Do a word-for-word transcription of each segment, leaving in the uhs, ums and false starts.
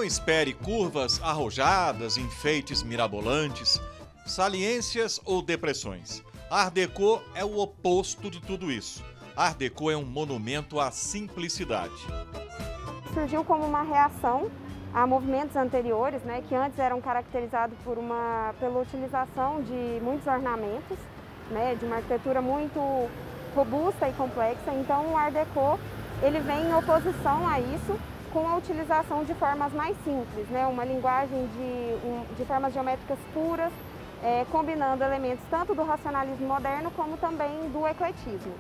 espere curvas arrojadas, enfeites mirabolantes, saliências ou depressões. Art Deco é o oposto de tudo isso. Art Deco é um monumento à simplicidade. Surgiu como uma reação a movimentos anteriores, né, que antes eram caracterizados por uma, pela utilização de muitos ornamentos, né, de uma arquitetura muito robusta e complexa. Então o Art Deco ele vem em oposição a isso, com a utilização de formas mais simples, né, uma linguagem de, um, de formas geométricas puras, é, combinando elementos tanto do racionalismo moderno como também do ecletismo.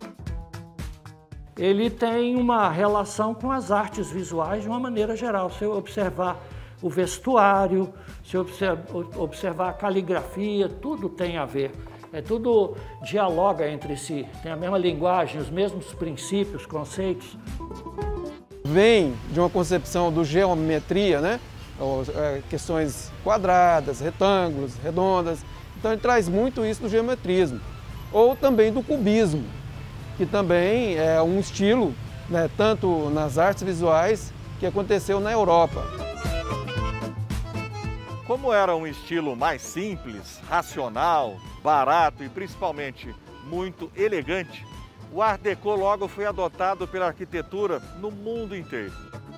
Ele tem uma relação com as artes visuais de uma maneira geral. Se eu observar o vestuário, se eu observar a caligrafia, tudo tem a ver. É, tudo dialoga entre si, tem a mesma linguagem, os mesmos princípios, conceitos. Vem de uma concepção do geometria, né? Ou, é, questões quadradas, retângulos, redondas. Então ele traz muito isso do geometrismo. Ou também do cubismo, que também é um estilo, né, tanto nas artes visuais, que aconteceu na Europa. Como era um estilo mais simples, racional, barato e principalmente muito elegante, o Art Deco logo foi adotado pela arquitetura no mundo inteiro.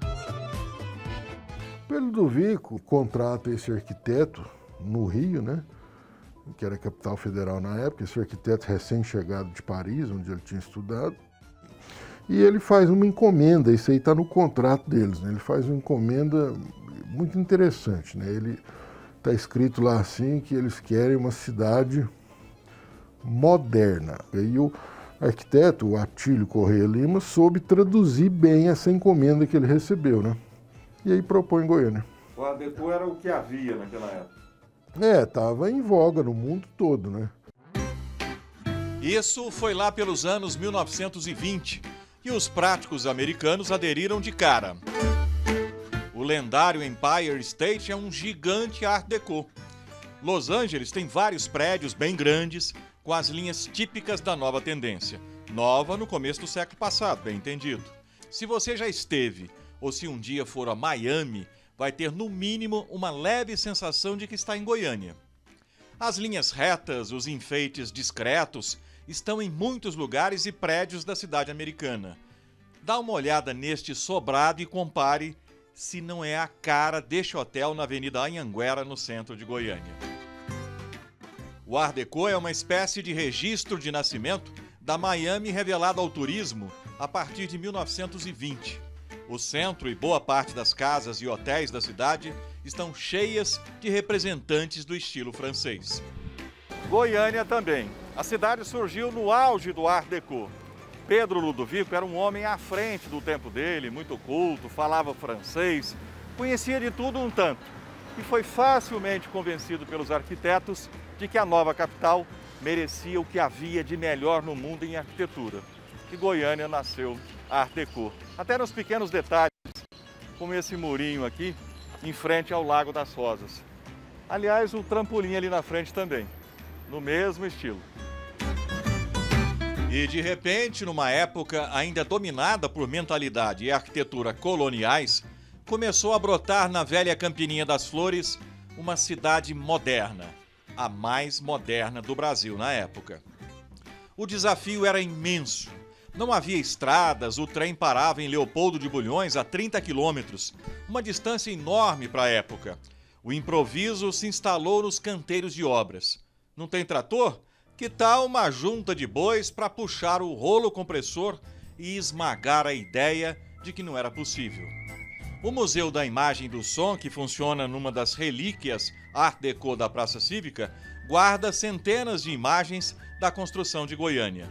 Pedro Ludovico contrata esse arquiteto no Rio, né, que era a capital federal na época, esse arquiteto recém-chegado de Paris, onde ele tinha estudado, e ele faz uma encomenda, isso aí está no contrato deles, né? Ele faz uma encomenda muito interessante, né? Ele está escrito lá assim que eles querem uma cidade moderna. E o arquiteto, o Atílio Correia Lima, soube traduzir bem essa encomenda que ele recebeu, né? E aí propõe Goiânia. O Art Deco era o que havia naquela época. É, estava em voga no mundo todo, né? Isso foi lá pelos anos mil novecentos e vinte e os práticos americanos aderiram de cara. O lendário Empire State é um gigante Art Deco. Los Angeles tem vários prédios bem grandes com as linhas típicas da nova tendência. Nova no começo do século passado, bem entendido. Se você já esteve ou se um dia for a Miami, vai ter no mínimo uma leve sensação de que está em Goiânia. As linhas retas, os enfeites discretos, estão em muitos lugares e prédios da cidade americana. Dá uma olhada neste sobrado e compare se não é a cara deste hotel na Avenida Anhanguera, no centro de Goiânia. O Art Deco é uma espécie de registro de nascimento da Miami revelado ao turismo a partir de mil novecentos e vinte. O centro e boa parte das casas e hotéis da cidade estão cheias de representantes do estilo francês. Goiânia também. A cidade surgiu no auge do Art Deco. Pedro Ludovico era um homem à frente do tempo dele, muito culto, falava francês, conhecia de tudo um tanto e foi facilmente convencido pelos arquitetos de que a nova capital merecia o que havia de melhor no mundo em arquitetura. E Goiânia nasceu Art Deco, até nos pequenos detalhes, como esse murinho aqui, em frente ao Lago das Rosas. Aliás, o trampolim ali na frente também, no mesmo estilo. E de repente, numa época ainda dominada por mentalidade e arquitetura coloniais, começou a brotar na velha Campininha das Flores uma cidade moderna, a mais moderna do Brasil na época. O desafio era imenso. Não havia estradas, o trem parava em Leopoldo de Bulhões a trinta quilômetros, uma distância enorme para a época. O improviso se instalou nos canteiros de obras. Não tem trator? Que tal uma junta de bois para puxar o rolo compressor e esmagar a ideia de que não era possível? O Museu da Imagem e do Som, que funciona numa das relíquias Art Deco da Praça Cívica, guarda centenas de imagens da construção de Goiânia.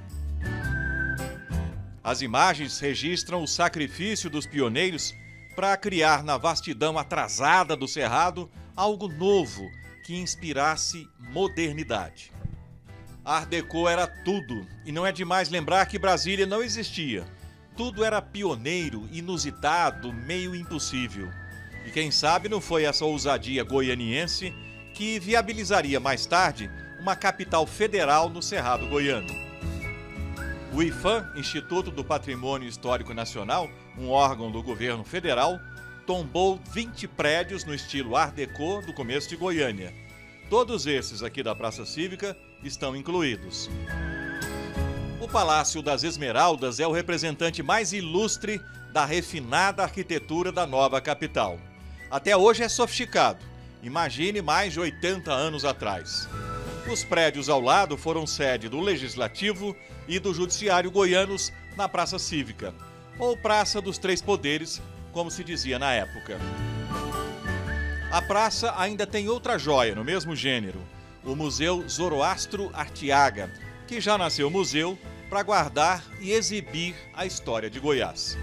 As imagens registram o sacrifício dos pioneiros para criar na vastidão atrasada do Cerrado algo novo que inspirasse modernidade. Art Deco era tudo, e não é demais lembrar que Brasília não existia. Tudo era pioneiro, inusitado, meio impossível. E quem sabe não foi essa ousadia goianiense que viabilizaria mais tarde uma capital federal no Cerrado goiano. O I F A M, Instituto do Patrimônio Histórico Nacional, um órgão do governo federal, tombou vinte prédios no estilo Art Deco do começo de Goiânia. Todos esses aqui da Praça Cívica estão incluídos. O Palácio das Esmeraldas é o representante mais ilustre da refinada arquitetura da nova capital. Até hoje é sofisticado. Imagine mais de oitenta anos atrás. Os prédios ao lado foram sede do Legislativo e do Judiciário goianos na Praça Cívica, ou Praça dos Três Poderes, como se dizia na época. A praça ainda tem outra joia no mesmo gênero, o Museu Zoroastro Arteaga, que já nasceu museu para guardar e exibir a história de Goiás.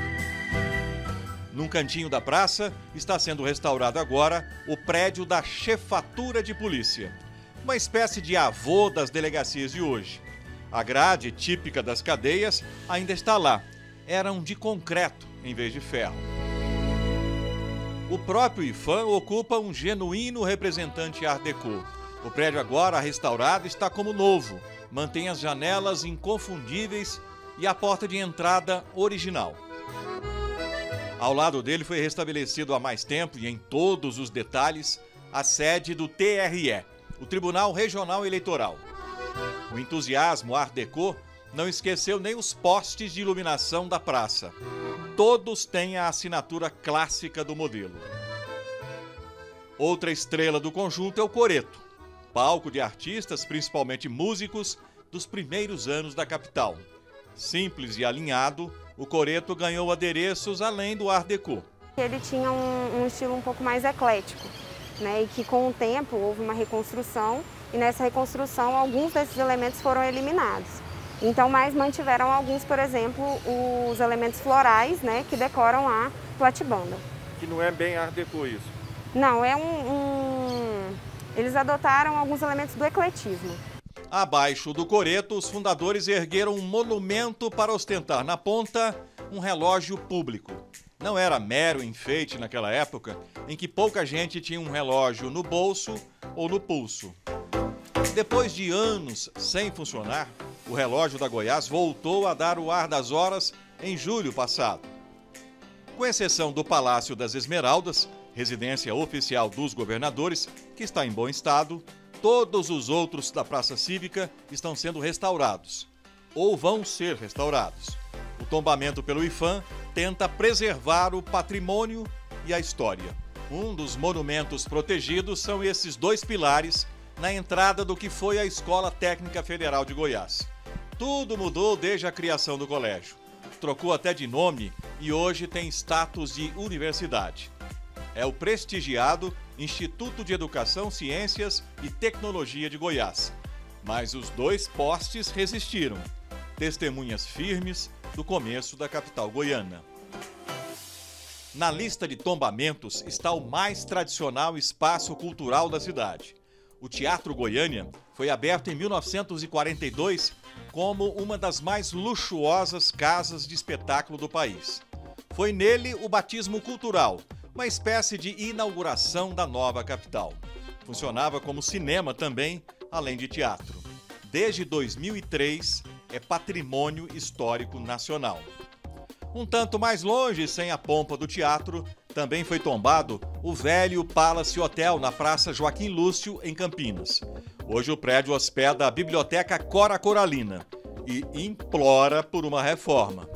Num cantinho da praça está sendo restaurado agora o prédio da Chefatura de Polícia, uma espécie de avô das delegacias de hoje. A grade típica das cadeias ainda está lá, eram de concreto em vez de ferro. O próprio IPHAN ocupa um genuíno representante Art Deco. O prédio agora restaurado está como novo, mantém as janelas inconfundíveis e a porta de entrada original. Ao lado dele foi restabelecido há mais tempo e em todos os detalhes a sede do T R E, o Tribunal Regional Eleitoral. O entusiasmo Art Deco não esqueceu nem os postes de iluminação da praça. Todos têm a assinatura clássica do modelo. Outra estrela do conjunto é o Coreto, palco de artistas, principalmente músicos, dos primeiros anos da capital. Simples e alinhado, o Coreto ganhou adereços além do Art Deco. Ele tinha um, um estilo um pouco mais eclético, né? E que com o tempo houve uma reconstrução e nessa reconstrução alguns desses elementos foram eliminados. Então, mas mantiveram alguns, por exemplo, os elementos florais, né, que decoram a platibanda. Que não é bem Art Deco isso? Não, é um, um... Eles adotaram alguns elementos do ecletismo. Abaixo do Coreto, os fundadores ergueram um monumento para ostentar na ponta um relógio público. Não era mero enfeite naquela época, em que pouca gente tinha um relógio no bolso ou no pulso. Depois de anos sem funcionar, o relógio da Goiás voltou a dar o ar das horas em julho passado. Com exceção do Palácio das Esmeraldas, residência oficial dos governadores, que está em bom estado, todos os outros da Praça Cívica estão sendo restaurados, ou vão ser restaurados. O tombamento pelo IPHAN tenta preservar o patrimônio e a história. Um dos monumentos protegidos são esses dois pilares na entrada do que foi a Escola Técnica Federal de Goiás. Tudo mudou desde a criação do colégio. Trocou até de nome e hoje tem status de universidade. É o prestigiado Instituto de Educação, Ciências e Tecnologia de Goiás. Mas os dois postes resistiram, testemunhas firmes do começo da capital goiana. Na lista de tombamentos está o mais tradicional espaço cultural da cidade. O Teatro Goiânia foi aberto em mil novecentos e quarenta e dois como uma das mais luxuosas casas de espetáculo do país. Foi nele o batismo cultural, uma espécie de inauguração da nova capital. Funcionava como cinema também, além de teatro. Desde dois mil e três, é patrimônio histórico nacional. Um tanto mais longe, sem a pompa do teatro, também foi tombado o velho Palace Hotel na Praça Joaquim Lúcio, em Campinas. Hoje o prédio hospeda a Biblioteca Cora Coralina e implora por uma reforma.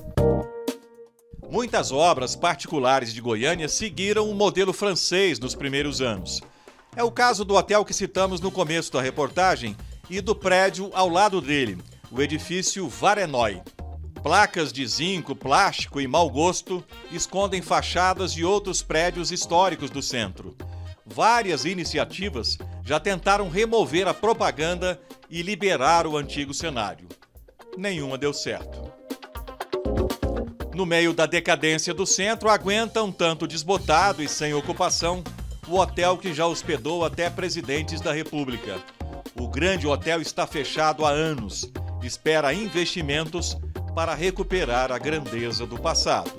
Muitas obras particulares de Goiânia seguiram o modelo francês nos primeiros anos. É o caso do hotel que citamos no começo da reportagem e do prédio ao lado dele, o edifício Varenói. Placas de zinco, plástico e mau gosto escondem fachadas de outros prédios históricos do centro. Várias iniciativas já tentaram remover a propaganda e liberar o antigo cenário. Nenhuma deu certo. No meio da decadência do centro, aguenta um tanto desbotado e sem ocupação o hotel que já hospedou até presidentes da República. O grande hotel está fechado há anos, espera investimentos para recuperar a grandeza do passado.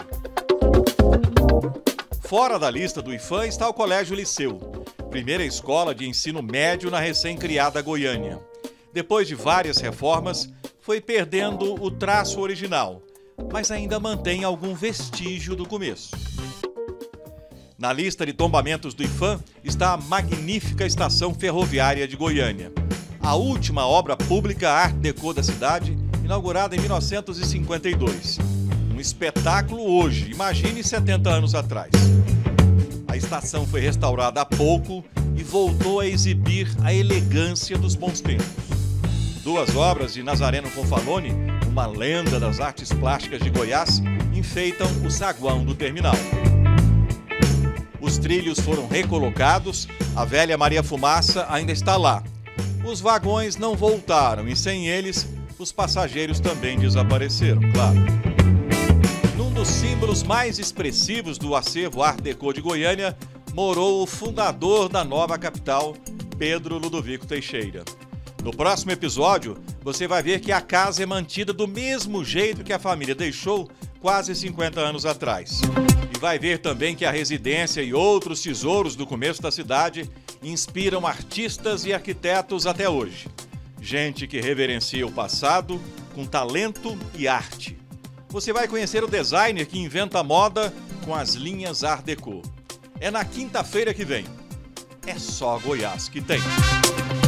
Fora da lista do IPHAN está o Colégio Liceu, primeira escola de ensino médio na recém-criada Goiânia. Depois de várias reformas, foi perdendo o traço original, mas ainda mantém algum vestígio do começo. Na lista de tombamentos do IPHAN está a magnífica estação ferroviária de Goiânia, a última obra pública Art Deco da cidade, inaugurada em mil novecentos e cinquenta e dois. Um espetáculo hoje, imagine setenta anos atrás. A estação foi restaurada há pouco e voltou a exibir a elegância dos bons tempos. Duas obras de Nazareno Confalone, uma lenda das artes plásticas de Goiás, enfeitam o saguão do terminal. Os trilhos foram recolocados, a velha Maria Fumaça ainda está lá. Os vagões não voltaram e, sem eles, os passageiros também desapareceram, claro. Num dos símbolos mais expressivos do acervo Art Deco de Goiânia, morou o fundador da nova capital, Pedro Ludovico Teixeira. No próximo episódio, você vai ver que a casa é mantida do mesmo jeito que a família deixou quase cinquenta anos atrás. E vai ver também que a residência e outros tesouros do começo da cidade inspiram artistas e arquitetos até hoje. Gente que reverencia o passado com talento e arte. Você vai conhecer o designer que inventa moda com as linhas Art Deco. É na quinta-feira que vem. É só Goiás que tem.